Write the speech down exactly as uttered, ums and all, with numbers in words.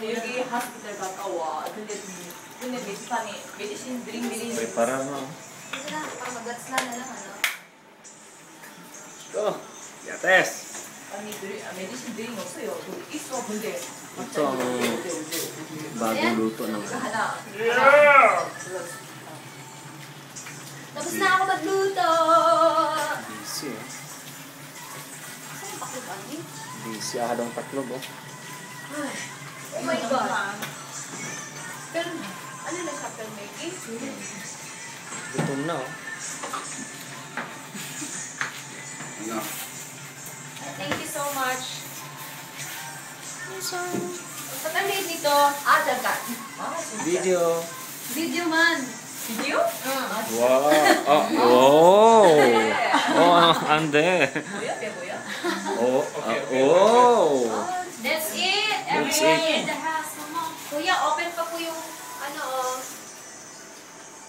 여기 hospital 갔다 와. 근데 근데 메디판이 메디신 드링 드링. Prepara mo. Sige na, pang mag-gats na na lang, ano? Go! Yates! 아니 드링 아, 메디신 드링 없어요. 그 있어 근데. Ito ang bagong luto ng 이거 하나. Tapos na ako magluto! busy eh. Saan yung paklog, Andy? Busy ahadong tatlog oh. Oh my God! Pero ano na siya filmmaking? Gutom na oh. Thank you so much. Ba't ang liit nito? Ah, dagat. Ah, Video! Video man! Video? Ah, Wow! Oh! Wow! Oh, ande! 뭐야? 내 뭐야? Oh! ah, Oh! That's it! That's Everyone it. in the house, come on! Kuya, open